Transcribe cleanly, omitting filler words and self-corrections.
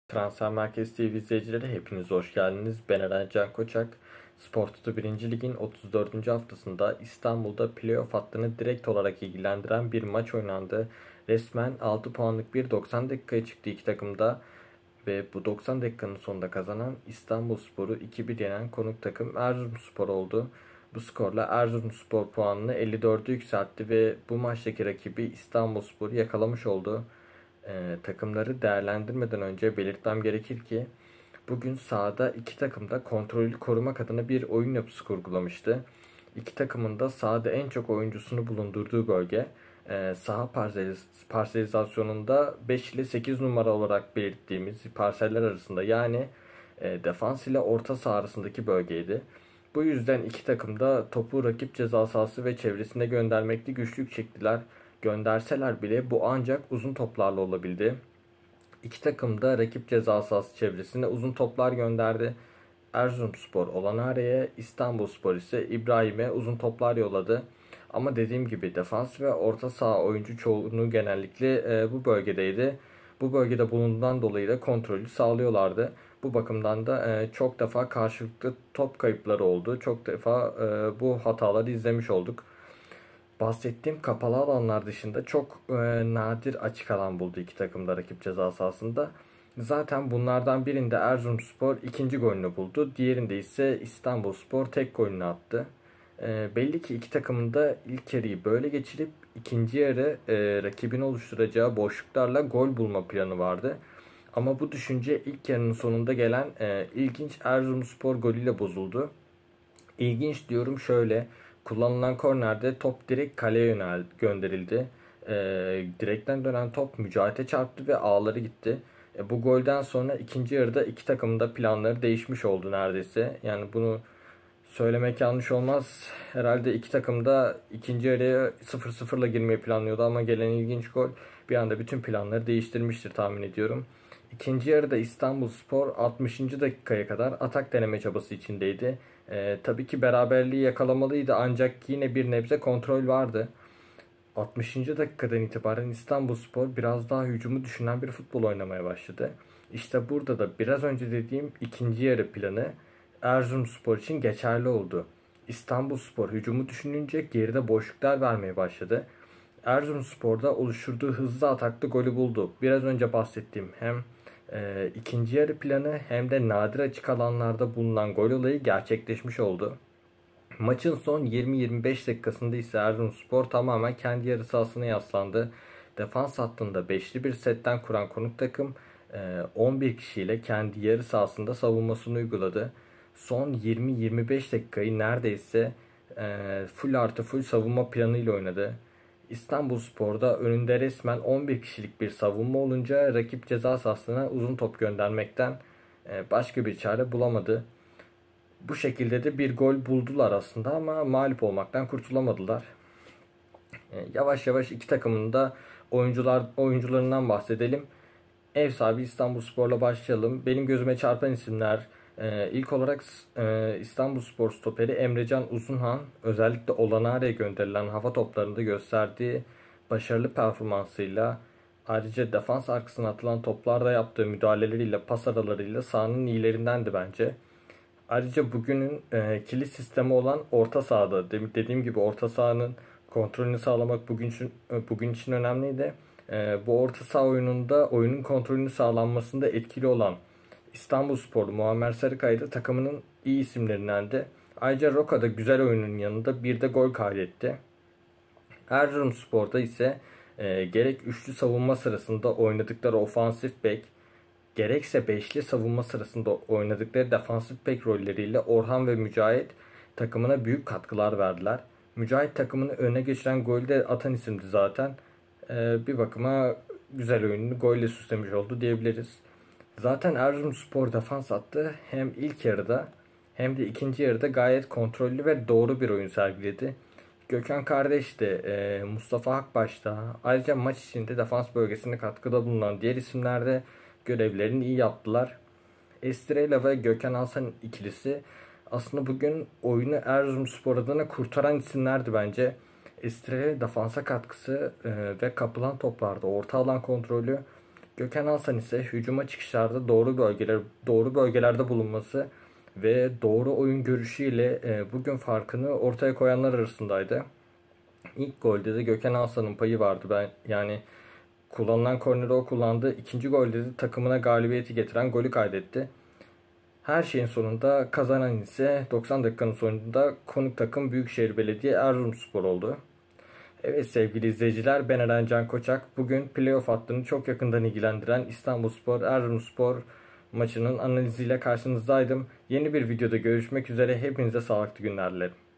Transfer Merkezi TV izleyicileri hepiniz hoş geldiniz. Ben Eren Can Koçak. Spor Toto 1. Lig'in 34. haftasında İstanbul'da playoff hattını direkt olarak ilgilendiren bir maç oynandı. Resmen 6 puanlık bir 90 dakikaya çıktı iki takımda ve bu 90 dakikanın sonunda kazanan İstanbulspor'u 2-1 yenen konuk takım Erzurumspor oldu. Bu skorla Erzurumspor puanını 54'e yükseltti ve bu maçtaki rakibi İstanbulspor'u yakalamış oldu. Takımları değerlendirmeden önce belirtmem gerekir ki bugün sahada iki takım da kontrolü korumak adına bir oyun yapısı kurgulamıştı. İki takımın da sahada en çok oyuncusunu bulundurduğu bölge saha parselizasyonunda 5 ile 8 numara olarak belirttiğimiz parseller arasında, yani defans ile orta saha arasındaki bölgeydi. Bu yüzden iki takım da topu rakip ceza sahası ve çevresine göndermekte güçlük çektiler. Gönderseler bile bu ancak uzun toplarla olabildi. İki takım da rakip ceza sahası çevresine uzun toplar gönderdi. Erzurumspor Olanare'ye, İstanbulspor ise İbrahim'e uzun toplar yolladı. Ama dediğim gibi defans ve orta saha oyuncu çoğunluğu genellikle bu bölgedeydi. Bu bölgede bulunduğundan dolayı da kontrolü sağlıyorlardı. Bu bakımdan da çok defa karşılıklı top kayıpları oldu. Çok defa bu hataları izlemiş olduk. Bahsettiğim kapalı alanlar dışında çok nadir açık alan buldu iki takım da rakip ceza sahasında. Zaten bunlardan birinde Erzurumspor ikinci golünü buldu. Diğerinde ise İstanbulspor tek golünü attı. Belli ki iki takımın da ilk yarıyı böyle geçirip ikinci yarı rakibin oluşturacağı boşluklarla gol bulma planı vardı. Ama bu düşünce ilk yarının sonunda gelen ilginç Erzurumspor golüyle bozuldu. İlginç diyorum şöyle. Kullanılan kornerde top direkt kaleye gönderildi. Direkten dönen top Mücahit'e çarptı ve ağları gitti. Bu golden sonra ikinci yarıda iki takımın da planları değişmiş oldu neredeyse. Yani bunu söylemek yanlış olmaz. Herhalde iki takım da ikinci yarıya 0-0'la girmeyi planlıyordu ama gelen ilginç gol bir anda bütün planları değiştirmiştir tahmin ediyorum. İkinci yarıda İstanbulspor 60. dakikaya kadar atak deneme çabası içindeydi. Tabii ki beraberliği yakalamalıydı ancak yine bir nebze kontrol vardı. 60. dakikadan itibaren İstanbulspor biraz daha hücumu düşünen bir futbol oynamaya başladı. İşte burada da biraz önce dediğim ikinci yarı planı Erzurumspor için geçerli oldu. İstanbulspor hücumu düşününce geride boşluklar vermeye başladı. Erzurumspor'da oluşturduğu hızlı ataklı golü buldu. Biraz önce bahsettiğim hem ikinci yarı planı hem de nadir açık alanlarda bulunan gol olayı gerçekleşmiş oldu. Maçın son 20-25 dakikasında ise Erzurumspor tamamen kendi yarı sahasına yaslandı. Defans hattında beşli bir setten kuran konuk takım 11 kişiyle kendi yarı sahasında savunmasını uyguladı. Son 20-25 dakikayı neredeyse full artı full savunma planıyla oynadı. İstanbulspor'da önünde resmen 11 kişilik bir savunma olunca rakip ceza sahasına uzun top göndermekten başka bir çare bulamadı. Bu şekilde de bir gol buldular aslında ama mağlup olmaktan kurtulamadılar. Yavaş yavaş iki takımın da oyuncularından bahsedelim. Ev sahibi İstanbulspor'la başlayalım. Benim gözüme çarpan isimler ilk olarak İstanbulspor stoperi Emrecan Uzunhan, özellikle Olanare'ye gönderilen hava toplarında gösterdiği başarılı performansıyla, ayrıca defans arkasına atılan toplarda yaptığı müdahaleleriyle, pas aralarıyla sahanın iyilerindendi bence. Ayrıca bugünün kilit sistemi olan orta sahada, dediğim gibi orta sahanın kontrolünü sağlamak bugün için önemliydi. Bu orta saha oyununda oyunun kontrolünü sağlanmasında etkili olan İstanbulsporlu Muammer Sarıkaya da takımının iyi isimlerindendi. Ayrıca Roka da güzel oyunun yanında bir de gol kaydetti. Erzurumspor'da ise gerek üçlü savunma sırasında oynadıkları ofansif bek, gerekse beşli savunma sırasında oynadıkları defansif bek rolleriyle Orhan ve Mücahit takımına büyük katkılar verdiler. Mücahit takımını öne geçiren golü de atan isimdi zaten. Bir bakıma güzel oyununu golle süslemiş oldu diyebiliriz. Zaten Erzurumspor defans hattı hem ilk yarıda hem de ikinci yarıda gayet kontrollü ve doğru bir oyun sergiledi. Gökhan kardeş de Mustafa Akbaş da, ayrıca maç içinde defans bölgesine katkıda bulunan diğer isimler de görevlerini iyi yaptılar. Estrella ve Gökhan Alsan ikilisi aslında bugün oyunu Erzurumspor adına kurtaran isimlerdi bence. Estrella defansa katkısı ve kapılan toplarda orta alan kontrolü, Gökhan Alsan ise hücuma çıkışlarda doğru bölgelerde bulunması ve doğru oyun görüşüyle bugün farkını ortaya koyanlar arasındaydı. İlk golde de Gökhan Alsan'ın payı vardı. Kullanılan korneri o kullandı. İkinci golde de takımına galibiyeti getiren golü kaydetti. Her şeyin sonunda kazanan ise 90 dakikanın sonunda konuk takım Büyükşehir Belediye Erzurumspor oldu. Evet sevgili izleyiciler, ben Eren Can Koçak. Bugün playoff hattını çok yakından ilgilendiren İstanbulspor Erzurumspor maçının analiziyle karşınızdaydım. Yeni bir videoda görüşmek üzere. Hepinize sağlıklı günler dilerim.